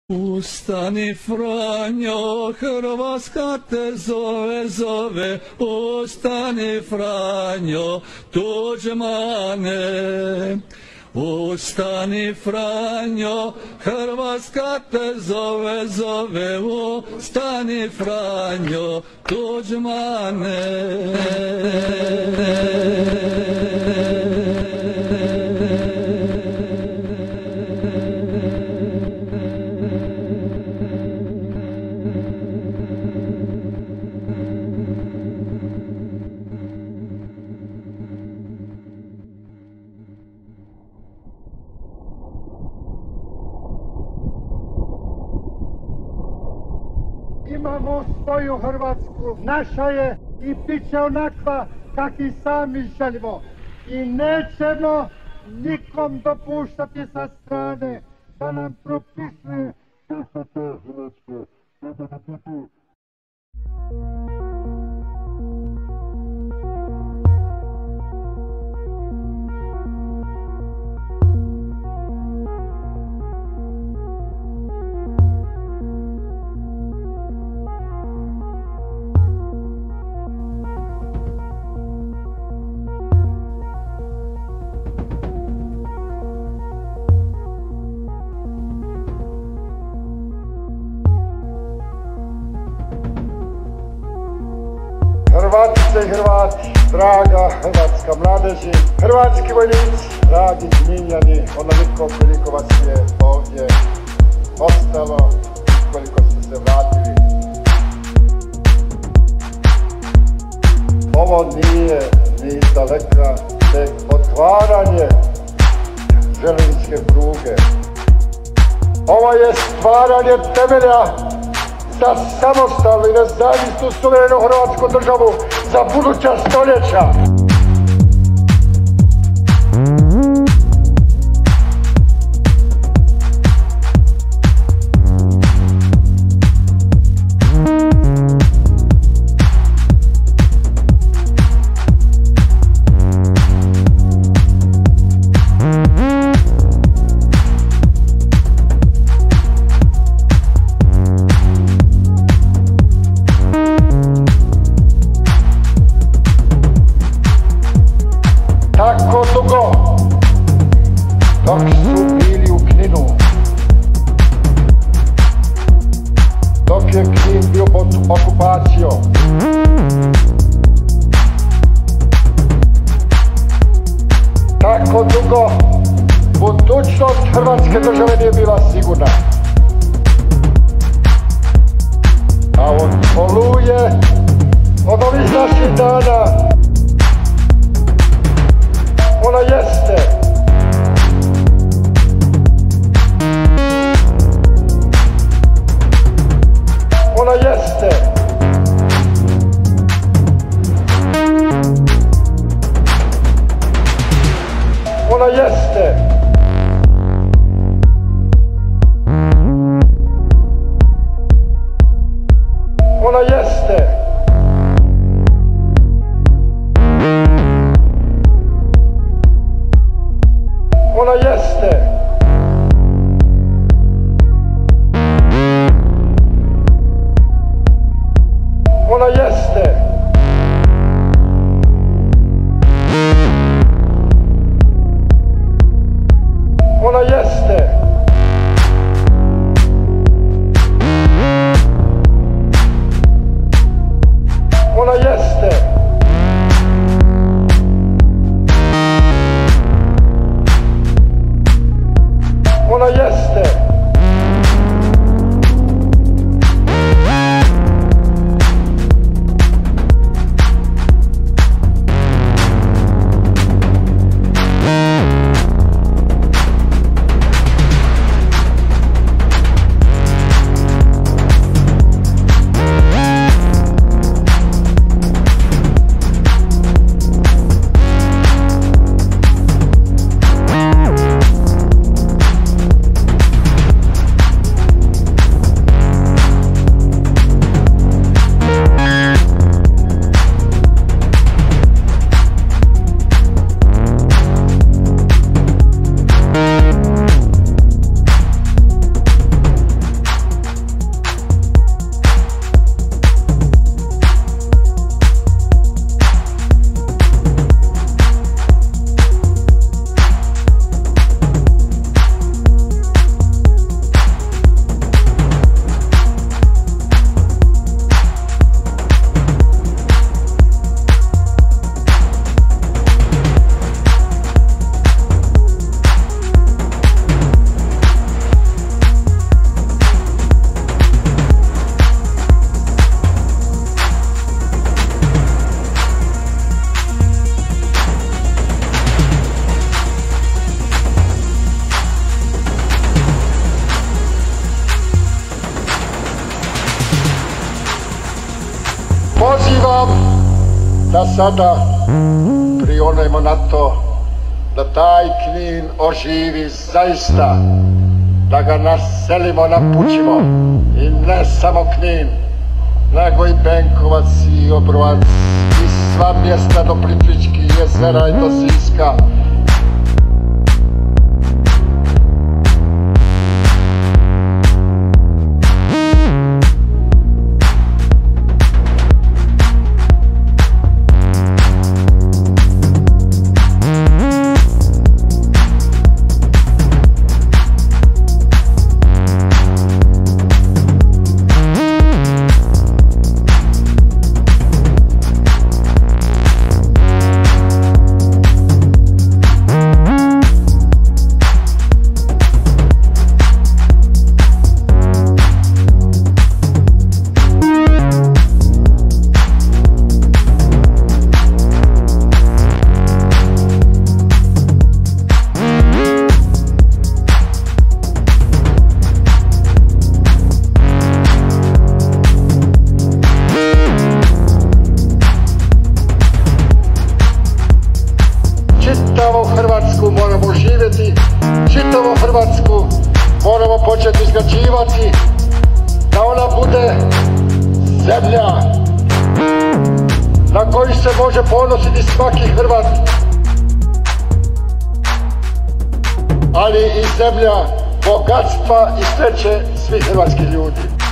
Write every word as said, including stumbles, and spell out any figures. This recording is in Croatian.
Ustani Franjo, Hrvatska te zove, zove, ustani Franjo, Tuđmane. Ustani Franjo, Hrvatska te zove, zove, ustani Franjo, Tuđmane. Imamo svoju Hrvatsku, naša je i bit će onakva kak i sami želimo. I nećemo nikom dopuštati sa strane da nam propisuje što se to Hrvatsko. Hrvatice i Hrvati, draga hrvatska mladeži, hrvatski vojnici, dragi Kninjani, onoliko koliko vas je ovdje ostalo i koliko ste se vratili. Ovo nije ni daleka tek otvaranje željezničke pruge. Ovo je stvaranje temelja za samostalnu i nezavisnu suverenu hrvatsku državu za buduća stoljeća. Tako dugo, dok su bili u Kninu, dok je Knin bio pod okupacijom, tako dugo budućnost Hrvatske države nije bila sigurna. A od Oluje, od ovih naših dana, ona jeste. Ona jeste. Ona jeste. Ona jeste. Ona jeste. Ona jeste. Ona jeste. Ona jeste. Ona jeste. da sada prionemo na to da taj Knin oživi zaista, da ga naselimo, napućimo i ne samo Knin, nego i Benkovac i Obrovac i sva mjesta do Plitvičkih jezera i do Siska. Čitavu Hrvatsku moramo živjeti, čitavu Hrvatsku moramo početi izgrađivati, da ona bude zemlja na koju se može ponositi svaki Hrvat, ali i zemlja bogatstva i sreće svih hrvatskih ljudi.